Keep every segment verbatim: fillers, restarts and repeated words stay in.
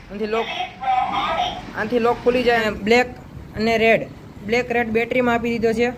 આનાથી લોક આનાથી લોક ખુલી જાય. બ્લેક અને રેડ, બ્લેક રેડ બેટરીમાં આપી દીધો છે.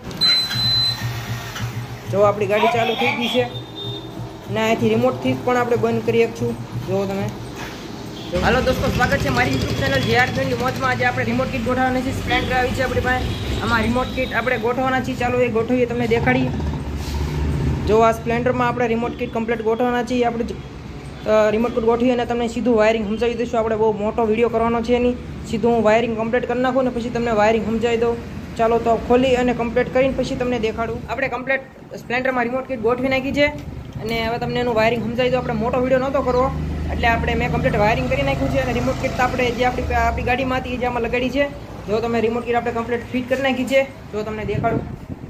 જો આપણી ગાડી ચાલુ થઈ ગઈ છે ને અહીંથી રિમોટથી પણ આપણે બંધ કરી શકશું. જુઓ તમે. હાલો દોસ્તો, સ્વાગત છે મારી YouTube channel J R twenty મોજમાં. આજે આપણે રિમોટ કિટ ગોઠવવાની છે. સ્પ્લેન્ડર આવી છે આપણી પાસે. આમાં રિમોટ કિટ આપણે ગોઠવવાના છીએ. ચાલો એ ગોઠવીએ, તમને દેખાડીએ. જો આ સ્પ્લેન્ડરમાં આપણે રિમોટ કિટ કમ્પ્લીટ ગોઠવવાના છીએ. આપણે રિમોટ કિટ ગોઠવી અને તમને સીધું વાયરિંગ સમજાવી દઈશું. આપણે બહુ મોટો વિડીયો કરવાનો છે એની. સીધું હું વાયરિંગ કમ્પ્લીટ કરી નાખું ને પછી તમને વાયરિંગ સમજાવી દઉં. ચાલો તો ખોલી અને કમ્પ્લીટ કરીને પછી તમને દેખાડું. આપણે કમ્પ્લીટ સ્પ્લેન્ડરમાં રિમોટ કિટ ગોઠવી નાખી છે અને હવે તમને એનું વાયરિંગ સમજાવી દઉં. આપણે મોટો વિડીયો નહોતો કરવો એટલે આપણે મેં કમ્પ્લીટ વાયરિંગ કરી નાખ્યું છે. અને રિમોટ કિટ આપણે જે આપણી આપણી ગાડીમાં હતી એ જે આમાં લગાડી છે. જો તમે રિમોટ કિટ આપણે કમ્પ્લીટ ફિટ કરી નાખી છે. જો તમને દેખાડું.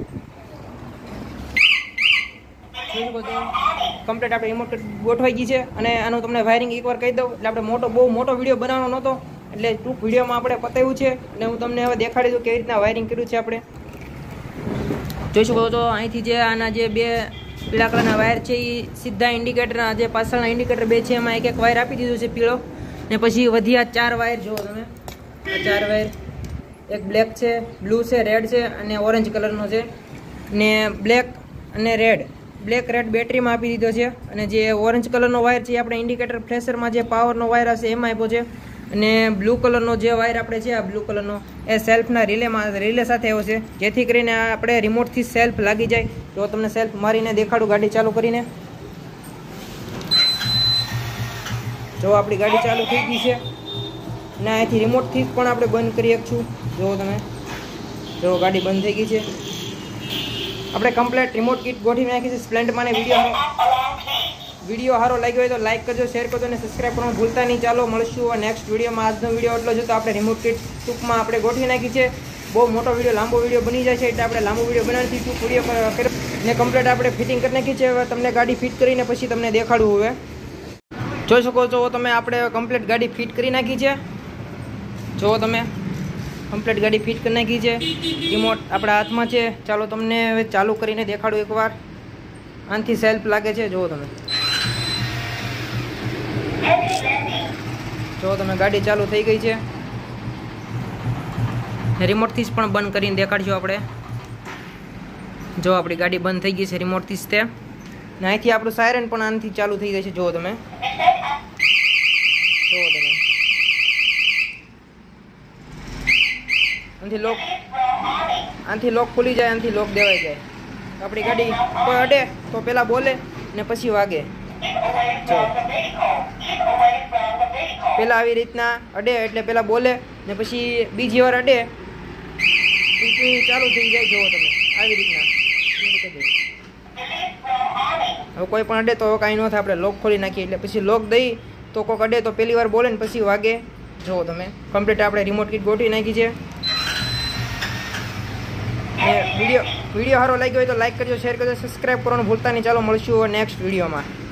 કમ્પ્લીટ આપણે રિમોટ કિટ ગોઠવાઈ ગઈ છે અને આનું તમને વાયરિંગ એકવાર કહી દઉં. એટલે આપણે મોટો બહુ મોટો વિડીયો બનાવવાનો નહોતો એટલે ટૂંક વિડીયોમાં આપણે પતાવ્યું છે. અને હું તમને હવે દેખાડી દઉં કેવી રીતના વાયરિંગ કર્યું છે. આપણે જોઈ શકો છો અહીંથી જે આના જે બે પીળા કલરના વાયર છે એ સીધા ઇન્ડિકેટરના જે પાછળના ઇન્ડિકેટર બે છે એમાં એક એક વાયર આપી દીધું છે પીળો. ને પછી વધ્યા ચાર વાયર. જુઓ તમે આ ચાર વાયર, એક બ્લેક છે, બ્લુ છે, રેડ છે અને ઓરેન્જ કલરનો છે. ને બ્લેક અને રેડ, બ્લેક રેડ બેટરીમાં આપી દીધો છે. અને જે ઓરેન્જ કલરનો વાયર છે એ આપણે ઇન્ડિકેટર ફ્લેશરમાં જે પાવરનો વાયર હશે એમાં આપ્યો છે. અને બ્લુ કલરનો જે વાયર આપણે છે આ બ્લુ કલરનો એ સેલ્ફના રિલેમાં રિલે સાથે આવ્યો છે, જેથી કરીને આપણે રિમોટથી સેલ્ફ લાગી જાય. જો તમને સેલ્ફ મારીને દેખાડું ગાડી ચાલુ કરીને. જો આપણી ગાડી ચાલુ થઈ ગઈ છે ને અહીંથી રિમોટથી પણ આપણે બંધ કરી શકશું. જુઓ તમે. જો ગાડી બંધ થઈ ગઈ છે. આપણે કમ્પ્લીટ રિમોટ કિટ ગોઠવી નાખી છે સ્પ્લેન્ડરમાં. ને વિડીયો વિડીયો સારો લાગ્યો હોય તો લાઈક કરજો, શેર કરજો અને સબસ્ક્રાઈબ કરવાનું ભૂલતા નહીં. ચાલો મળશું નેક્સ્ટ વિડીયોમાં. આજનો વિડીયો એટલો જ હતો. આપણે રિમોટ કિટ ટૂંકમાં આપણે ગોઠવી નાખી છે. બહુ મોટો વિડીયો લાંબો વિડીયો બની જાય છે એટલે આપણે લાંબો વિડીયો બનાવતી ટૂંક વિડીયો કર્યો ને કમ્પ્લીટ આપણે ફિટિંગ કરી નાખી છે. હવે તમને ગાડી ફિટ કરીને પછી તમને દેખાડવું. હવે જોઈ શકો છો તમે આપણે કમ્પ્લીટ ગાડી ફિટ કરી નાખી છે. જો તમે કમ્પ્લીટ ગાડી ફિટ કરી નાખી છે. રિમોટ આપણા હાથમાં છે. ચાલો તમને હવે ચાલુ કરીને દેખાડું એકવાર. આનાથી સેલ્ફ લાગે છે. જુઓ તમે. જો તમે ગાડી ચાલુ થઈ ગઈ છે. રિમોટથી જ પણ બંધ કરીને દેખાડશું આપણે. જો આપણી ગાડી બંધ થઈ ગઈ છે રિમોટથી જ તે. ને અહીંથી આપણું સાયરન પણ આનાથી ચાલુ થઈ જાય છે. જુઓ તમે. જુઓ તમે. આનાથી લોક આનાથી લોક ખુલી જાય, આનાથી લોક દેવાઈ જાય. આપણી ગાડી કોઈ અડે તો પેલા બોલે ને પછી વાગે. પેલા આવી રીતના અડે એટલે પેલા બોલે ને પછી બીજી વાર અડે ચાલુ થઈ જાય. જુઓ તમે આવી રીતના. હવે કોઈ પણ અડે તો કાંઈ ન થાય. આપણે લોક ખોલી નાખીએ એટલે પછી લોક દઈ તો કોઈક અડે તો પહેલી વાર બોલે ને પછી વાગે. જુઓ તમે કમ્પ્લીટ આપણે રિમોટ કિટ ગોઠવી નાખી છે. ને વિડીયો વિડીયો સારો લાગ્યો હોય તો લાઈક કરજો, શેર કરજો, સબસ્ક્રાઈબ કરવાનું ભૂલતા નહીં. ચાલો મળશું નેક્સ્ટ વિડીયોમાં.